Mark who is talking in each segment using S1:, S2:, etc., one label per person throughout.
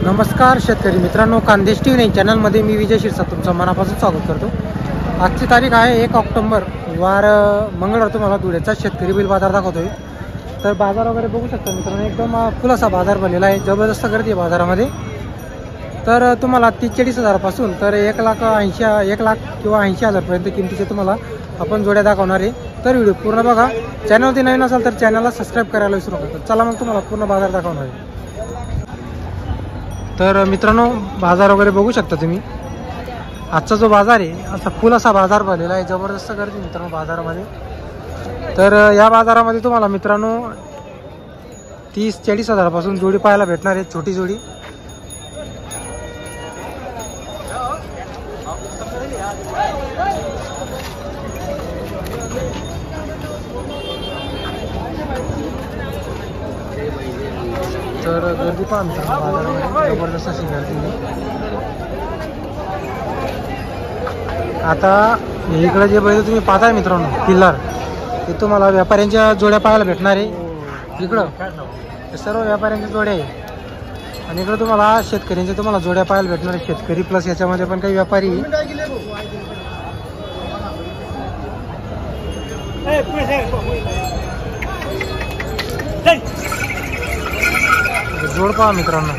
S1: नमस्कार शेतकरी मित्रांनो, खानदेश टीव्ही चॅनलमध्ये मी विजय शिरसाट तुमचं मनापासून स्वागत करतो। आजची तारीख आहे 1 ऑक्टोबर, वार मंगळवार। तुम्हाला धुळ्याचा शेतकरी बैल बाजार दाखवतोय। तर बाजार वगैरे बघू शकता मित्रांनो, एकदम फुल असा बाजार भरलेला आहे। जबरदस्त गर्दी आहे बाजारामध्ये। तर तुम्हाला 30-40 हजारापासून तर 1 लाख किंवा 80,000 पर्यंत किमतीचे तुम्हाला आपण जोड्या दाखवणार आहे। तर व्हिडिओ पूर्ण बघा। चॅनलवरती नवीन असाल तर चॅनलला सबस्क्राईब करायला विसरू नका। चला मग तुम्हाला पूर्ण बाजार दाखवणार आहे। तर मित्रांनो, बाजार वगैरे बघू शकता तुम्ही। आजचा जो बाजार आहे असा फुल असा बाजार भरलेला आहे। जबरदस्त गर्दी मित्रांनो बाजारामध्ये। तर या बाजारामध्ये तुम्हाला मित्रांनो 30-40 हजारापासून जोडी पाहायला भेटणार आहे, छोटी जोडी। तर गर्दी पहा मित्रांनो बाजारामध्ये, जबरदस्त अशी गर्दी आहे। आता इकडे जे बैल तुम्ही पाहताय मित्रांनो किल्लार, ते तुम्हाला व्यापाऱ्यांच्या जोड्या पाहायला भेटणार आहे। इकडं सर्व व्यापाऱ्यांच्या जोड्या आहे आणि इकडे तुम्हाला शेतकऱ्यांच्या तुम्हाला जोड्या पाहायला भेटणार आहे। शेतकरी प्लस याच्यामध्ये पण काही व्यापारी। जोड पहा मित्रांनो।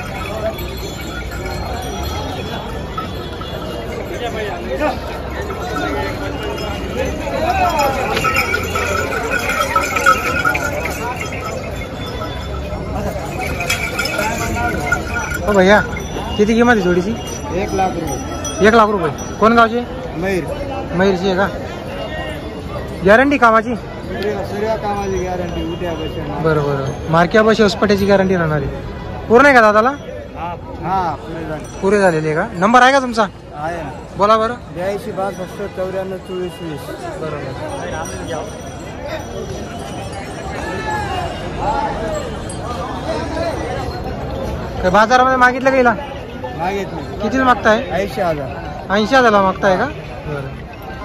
S1: हो भैया, किती किंमत आहे जोडीची?
S2: 1 लाख रुपये।
S1: 1 लाख रुपये। कोण गावचे? मैरची आहे का? गॅरंटी कामाची?
S2: सगळ्या कामाची गॅरंटी। उद्या बस
S1: बरोबर। मार्क्या बस हॉस्पिटलची गॅरंटी राहणार आहे। पूर्ण आहे का दादाला?
S2: हा,
S1: पुरे झालेले आहे का? नंबर आहे का तुमचा?
S2: आहे ना।
S1: बोला बरं।
S2: 82 62 94 24 20।
S1: बरोबर। काय बाजारामध्ये मागितलं गेला?
S2: मागितली।
S1: किती मागताय?
S2: 80,000।
S1: 80,000 मागताय का? बरं।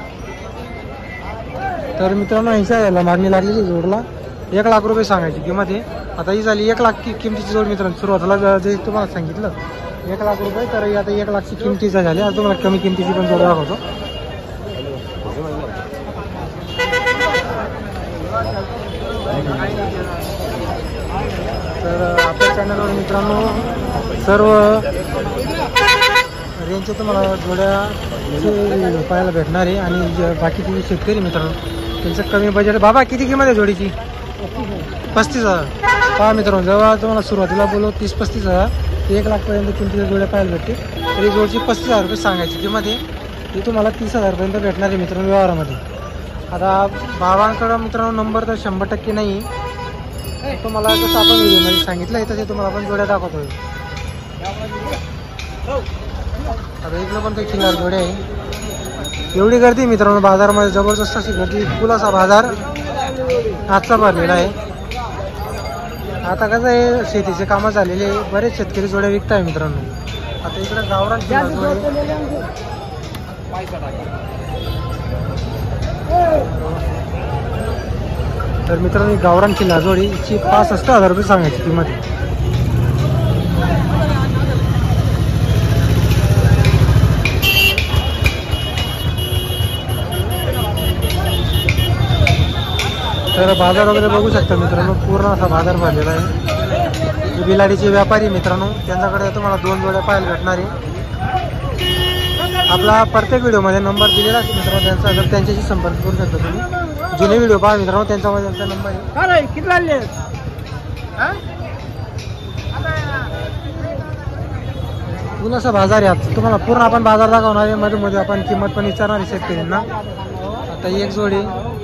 S1: तर मित्रांनो 80,000 मागणी लागलेली जोडला। 1 लाख रुपये सांगायची किंमत आहे। आता ही झाली 1 लाख किमतीची जोड मित्रांनो। सुरुवातीला जे तुम्हाला सांगितलं 1 लाख रुपये, तर आता 1 लाखची किमतीचा झाली। आता तुम्हाला कमी किमतीची पण जोड दाखवतो। तर आपल्या चॅनलवर मित्रांनो सर्व रेंजचे तुम्हाला जोड्या पाहायला भेटणार आहे आणि बाकीचे शेतकरी मित्रांनो त्यांचं कमी बजेट। बाबा, किती किंमत आहे जोडीची? 35,000। पहा मित्रांनो, जेव्हा तुम्हाला सुरुवातीला बोलू 30-35 हजार ते 1 लाखपर्यंत किमतीच्या जोड्या पाहायला भेटते। तरी जोडची 35,000 रुपये सांगायची किंमत आहे। ती तुम्हाला 30,000 पर्यंत भेटणार आहे मित्रांनो व्यवहारामध्ये। आता बाबांकडं मित्रांनो नंबर तर 100% नाही। तुम्हाला जसं आपण व्हिडिओमध्ये सांगितलं आहे तसे तुम्हाला आपण जोड्या दाखवतोय। आता इकडं पण काही खिल्लार जोड्या आहे। एवढी गर्दी मित्रांनो बाजारामध्ये, जबरदस्त अशी गर्दी। फुल असा बाजार आजचा भरलेला आहे। आता कसं आहे, शेतीचे कामं झालेले, बरेच शेतकरी जोड्या विकताय मित्रांनो। आता इकडे गावरान खिल्लार जोडे। तर मित्रांनो गावरान खिल्लार जोडीची 65,000 रुपये सांगायची किंमत आहे। तर बाजार वगैरे बघू शकता मित्रांनो, पूर्ण असा बाजार भरलेला आहे। बिलाडीचे व्यापारी मित्रांनो, त्यांच्याकडे तुम्हाला 2 जोड्या पाहायला भेटणार आहे। आपला प्रत्येक व्हिडिओमध्ये नंबर दिलेला आहे मित्रांनो त्यांचा, जर त्यांच्याशी संपर्क करू शकता तुम्ही। जुने व्हिडिओ पहा मित्रांनो, त्यांच्यामध्ये त्यांचा नंबर आहे। पूर्ण असा बाजार आहे आज। तुम्हाला पूर्ण आपण बाजार दाखवणार आहे। मध्ये मध्ये आपण किंमत पण विचारणार आहे शेतकऱ्यांना। आता एक जोडी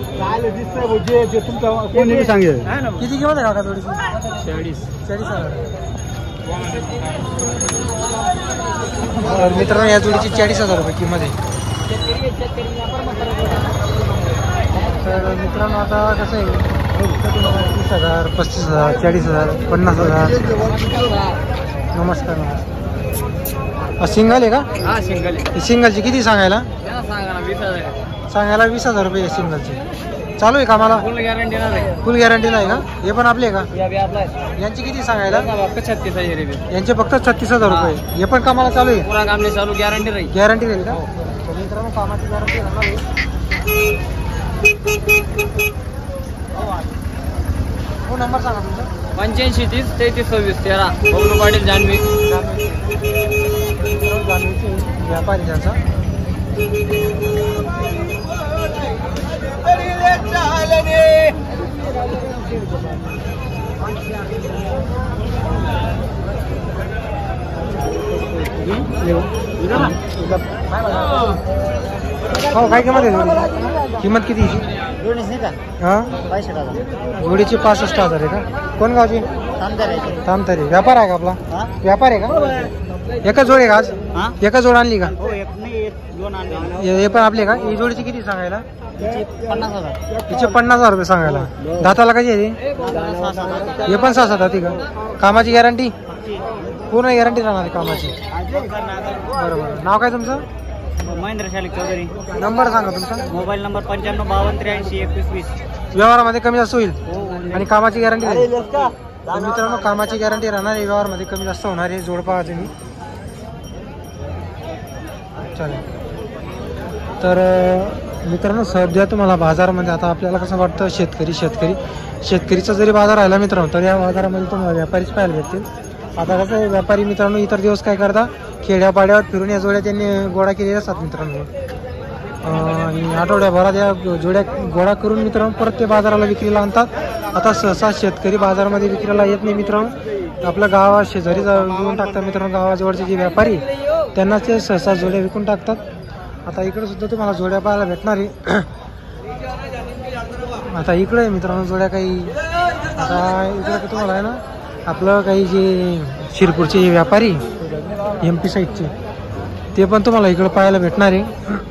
S2: कोणी सांगेल
S1: किती किंमत आहे काका जोडीची? 40,000। तर मित्रांनो या जोडीची 40,000 रुपये किंमत आहे। तर मित्रांनो आता कसं आहे, 30,000 35,000 40,000 50,000। नमस्कार नमस्कार। सिंगल आहे का?
S2: हा, सिंगल आहे।
S1: सिंगलची किती सांगायला?
S2: सांगा ना 20,000।
S1: सांगायला 20,000 रुपये सिंगलचे। चालू आहे कामाला?
S2: फुल गॅरंटी नाही.
S1: फुल गॅरंटी नाही का? हे पण आपले का?
S2: आपला
S1: यांची किती सांगायला?
S2: 36,000 रुपये.
S1: यांचे फक्त 36,000 रुपये. हे पण कामाला चालू आहे?
S2: पुरा काम नाही चालू, गॅरंटी राहील.
S1: गॅरंटी राहील का? तर मित्रांनो कामाची गॅरंटी राहणार आहे. हो नंबर सांगा तुमचा.
S2: 85 30 33 26 13 बबलू पाटील जान्हवी.
S1: जान्हवीचे व्यापारी त्यांचा. हो काय किंमत आहे जोडीची? किंमत किती हा? जोडीची 65,000 आहे का? कोण गावची? तामतरे. व्यापार आहे का आपला? व्यापार आहे का? एकच जोड आहे का आज? एकच जोड आणली का? हे पण आपले का? ही जोडीची किती सांगायला? तिचे 50,000 रुपये सांगायला. दाताला कशी आहे? हे पण 6-7 दाती का? कामाची गॅरंटी? पूर्ण गॅरंटी राहणार आहे कामाची. बरोबर. नाव काय तुमचं?
S2: महेंद्र शालिक चौधरी.
S1: नंबर सांगा तुमचा.
S2: Mobile number 95 52 83 21 20.
S1: व्यवहारामध्ये कमी जास्त होईल
S2: हो.
S1: आणि कामाची गॅरंटी राहील. तर मित्रांनो कामाची गॅरंटी राहणार आहे. व्यवहारामध्ये कमी जास्त होणार आहे. जोड पहा तुम्ही. चालेल. तर मित्रांनो सध्या तुम्हाला बाजारामध्ये आता आपल्याला कसं वाटतं शेतकरीचा जरी बाजार राहिला मित्रांनो तर या बाजारामध्ये तुम्हाला व्यापारीच पाहायला भेटतील. आता कसं आहे व्यापारी मित्रांनो इतर दिवस काय करता खेड्यापाड्यावर फिरून या जोड्या त्यांनी गोळा केलेल्या असतात मित्रांनो. आणि आठवड्याभरात या जोड्या गोळा करून मित्रांनो परत ते बाजाराला विक्रीला आणतात. आता सहसा शेतकरी बाजारामध्ये विक्रीला येत नाही मित्रांनो. आपल्या गावा शेजारी विकून टाकतात मित्रांनो. गावाजवळचे जे व्यापारी त्यांना ते सहसा जोड्या विकून टाकतात. आता इकडे सुद्धा तुम्हाला जोड्या पाहायला भेटणार आहे. आता इकडे मित्रांनो जोड्या काही आता इकडे तुम्हाला आहे ना आपलं काही जे शिरपूरचे व्यापारी MP साईडचे ते पण तुम्हाला इकडे पाहायला भेटणार आहे.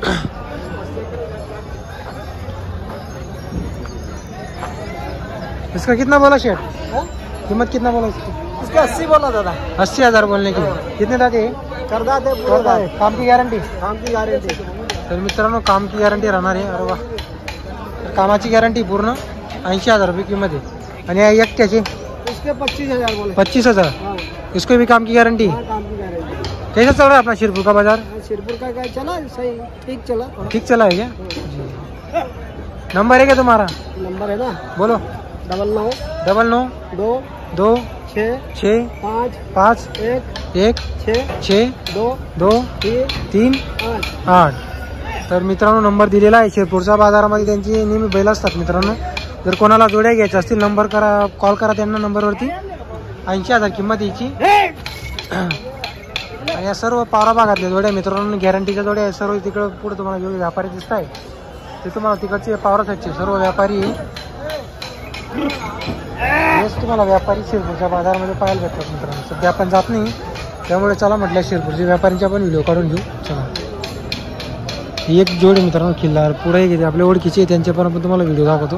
S1: इसका कितना बोला शेठ? कीमत कितना बोला इसकी?
S2: 80 बोला दादा.
S1: 80,000 बोलने की. कितने दाते?
S2: करदा दे.
S1: काम की गॅरंटी?
S2: काम की गॅरंटी.
S1: तर मित्रांनो काम की गॅरंटी राहणार आहे. अरे वा. कामाची गॅरंटी पूर्ण 80,000 रुपये किंमत आहे. आणि एकट्याची
S2: इसके 25,000 बोले.
S1: 25,000. इसको भी काम की गारंटी?
S2: काम की गारंटी.
S1: कैसा चल रहा है अपना शिरपुर का बाजार?
S2: शिरपुर का क्या चला सही ठीक चला.
S1: ठीक चला है क्या? नंबर है क्या तुम्हारा?
S2: नंबर है ना
S1: बोलो.
S2: 99
S1: 2
S2: 2
S1: 6
S2: 6
S1: 5 1 6 2 3 8. तर मित्रांनो नंबर दिलेला आहे. शिरपूरच्या बाजारामध्ये त्यांची नेहमी बैल असतात मित्रांनो. जर कोणाला जोड्या घ्यायच्या असतील नंबर करा, कॉल करा त्यांना नंबरवरती. 80,000 किंमत याची. आणि या सर्व पावरा भागातल्या जोड्या मित्रांनो गॅरंटीच्या जोड्या आहे. सर्व तिकडं पुढे तुम्हाला जे व्यापारी दिसत आहे ते तुम्हाला तिकडचे पावरा साईडचे सर्व व्यापारी हेच तुम्हाला व्यापारी शिरपूरच्या बाजारामध्ये पाहायला भेटतात मित्रांनो. सध्या आपण जात नाही त्यामुळे चला म्हटलं शिरपूरच्या व्यापाऱ्यांच्या पण व्हिडिओ काढून घेऊ. चला ही एक जोडी मित्रांनो खिल्लार पुढे घेते आपल्या ओळखीचे त्यांच्या पण आपण तुम्हाला व्हिडिओ दाखवतो.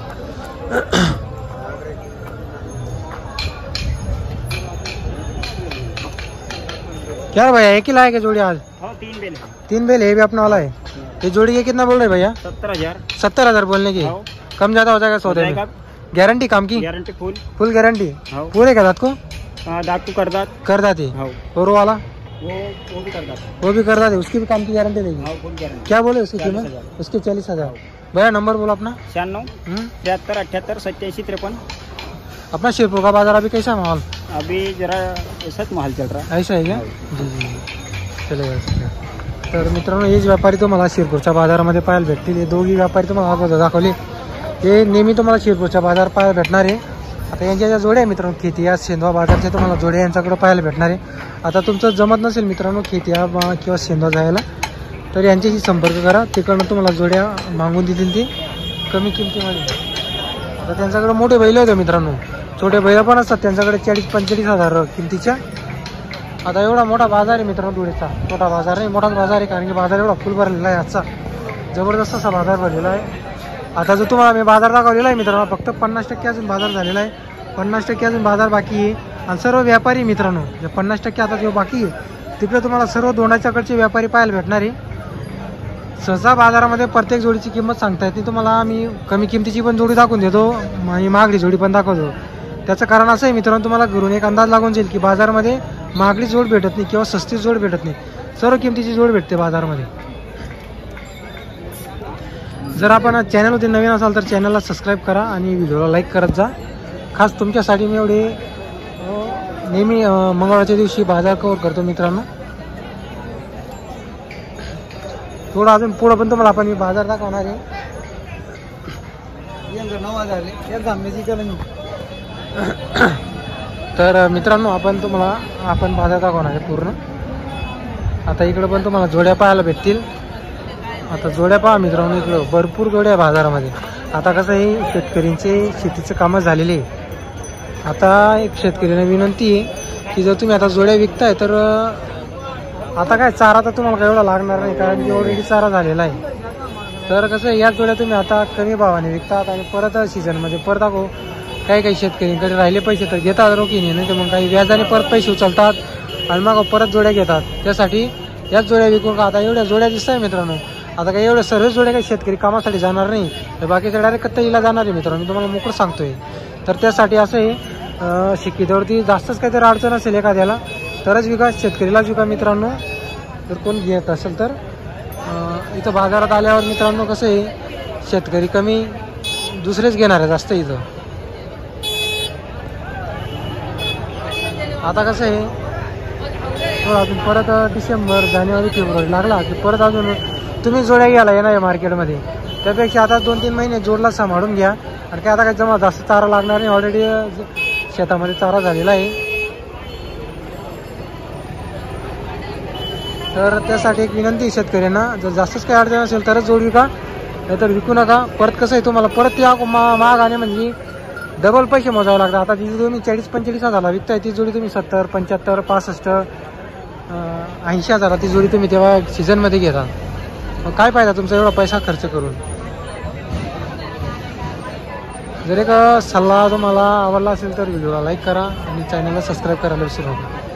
S1: क्या भैया एक ही लाए क्या जोड़ी आज? 3 बेल है भी अपना वाला है. ये जोड़ी के कितना बोल रहे भैया? 70,000 बोलने की. कम ज्यादा हो जाएगा सौदे में. गारंटी काम की?
S2: Guarantee
S1: full guarantee. पूरे का दाँत को?
S2: दाँत को
S1: कर दाते. और वाला
S2: वो
S1: भी कर दाते. उसकी भी काम की गारंटी देगी. क्या बोले उसकी कीमत? उसके 40,000. भैया नंबर बोलो अपना.
S2: 96 73 78 87 53.
S1: अपना शिरपुर का बाजार अभी कैसा माहौल?
S2: अभी जरा ऐसाच माहौल चल रहा है.
S1: ऐसा आहे का? जी चलेगा. तर मित्रांनो हेच व्यापारी तुम्हाला शिरपूरच्या बाजारामध्ये पाहायला भेटतील. हे दोघी व्यापारी तुम्हाला अगोदर दाखवले. हे नेहमी तुम्हाला शिरपूरच्या बाजार पाहायला भेटणार आहे. आता यांच्या ज्या जोड्या आहे मित्रांनो खेतिया सेंदवा बाजारच्या तुम्हाला जोड्या यांच्याकडे पाहायला भेटणार आहे. आता तुमचं जमत नसेल मित्रांनो खेतिया किंवा सेंदवा जायला तर यांच्याशी संपर्क करा. तिकडनं तुम्हाला जोड्या मागून देतील ते कमी किमतीमध्ये. आता त्यांच्याकडे मोठे बैल होते मित्रांनो. छोटे बैल पण असतात त्यांच्याकडे 40-45,000 किमतीच्या. आता एवढा मोठा बाजार आहे मित्रांनो धुळेचा. छोटा बाजार नाही मोठाच बाजार आहे कारण की बाजार एवढा फुल भरलेला आहे आजचा. जबरदस्त असा बाजार भरलेला आहे. आता जो तुम्हाला मी बाजार दाखवलेला आहे मित्रांनो फक्त 50% अजून बाजार झालेला आहे. 50% अजून बाजार बाकी आहे. आणि सर्व व्यापारी मित्रांनो जे 50% आता जो बाकी आहे तिकडे तुम्हाला सर्व दोंडाच्याकडचे व्यापारी पाहायला भेटणार आहे. सहसा बाजारामध्ये प्रत्येक जोडीची किंमत सांगता येत नाही तुम्हाला. मी कमी किमतीची पण जोडी दाखवून देतो आणि महागडी जोडी पण दाखवतो. त्याचं कारण असं आहे मित्रांनो, तुम्हाला घरून एक अंदाज लागून जाईल की बाजारामध्ये महागडी जोड भेटत नाही किंवा सस्ती जोड भेटत नाही, सर्व किमतीची जोड भेटते बाजारामध्ये. जर आपण चॅनलमध्ये नवीन असाल तर चॅनलला सबस्क्राईब करा आणि व्हिडिओला लाईक करत जा. खास तुमच्यासाठी मी एवढे नेहमी मंगळवारच्या दिवशी बाजार कव्हर करतो मित्रांनो. थोडं अजून पुढं पण तुम्हाला आपण मी बाजार दाखवणार आहे. तर मित्रांनो आपण बाजार दाखवणार आहे पूर्ण. आता इकडं पण तुम्हाला जोड्या पाहायला भेटतील. आता जोड्या पहा मित्रांनो, इकडं भरपूर जोड्या आहे बाजारामध्ये. आता कसं आहे, शेतकऱ्यांचे शेतीचं कामं झालेले आहे. आता एक शेतकऱ्यांना विनंती आहे की जर तुम्ही आता जोड्या विकताय तर आता काय चारा तर तुम्हाला काही एवढा लागणार नाही, कारण की ऑलरेडी चारा झालेला आहे. तर कसं आहे, या जोड्या तुम्ही आता कमी भावाने विकतात आणि परत सीझनमध्ये परत काही शेतकऱ्यांकडे राहिले पैसे तर घेतात रोखीने, नाही तर मग काही व्याजाने परत पैसे उचलतात आणि मग परत जोड्या घेतात. त्यासाठी याच जोड्या विकून का आता एवढ्या जोड्या दिसत आहे मित्रांनो. आता काही एवढ्या सर्व जोड्या काही शेतकरी कामासाठी जाणार नाही, तर बाकीच्या डायरेक्ट कत्तईला जाणार आहे मित्रांनो. मी तुम्हाला मोकळं सांगतोय. तर त्यासाठी असं आहे, शिक्कीवरती जास्तच काहीतरी अडचण असेल एखाद्याला तरच विका, शेतकरीलाच विका मित्रांनो. जर कोण घेत असेल तर इथं बाजारात आल्यावर मित्रांनो कसं आहे, शेतकरी कमी, दुसरेच घेणार आहे जास्त इथं. आता कसं आहे, थोडं अजून परत डिसेंबर जानेवारी फेब्रुवारी लागला की परत अजून तुम्ही जोड्या घ्यायला येणार आहे मार्केटमध्ये. त्यापेक्षा आता 2-3 महिने जोडला सांभाळून घ्या. आणि काय आता काही जमा जास्त चारा लागणार नाही, ऑलरेडी शेतामध्ये चारा झालेला आहे. तर त्यासाठी एक विनंती शेतकऱ्यांना, जर जास्तच काही अडचण असेल तरच जोड विका, नाहीतर विकू नका. परत कसं आहे, तुम्हाला परत त्या महाग आणि म्हणजे डबल पैसे मोजावे लागतात. आता जी तुम्ही 40-45 हजारला विकताय ती जोडी तुम्ही 70, 75, 65, 80 हजारला ती जोडी तुम्ही तेव्हा सीझनमध्ये घेता. मग काय फायदा तुमचा एवढा पैसा खर्च करून. जर एक सल्ला तुम्हाला आवडला असेल तर व्हिडिओला लाईक करा आणि चॅनलला सबस्क्राईब करायला विसरू नका.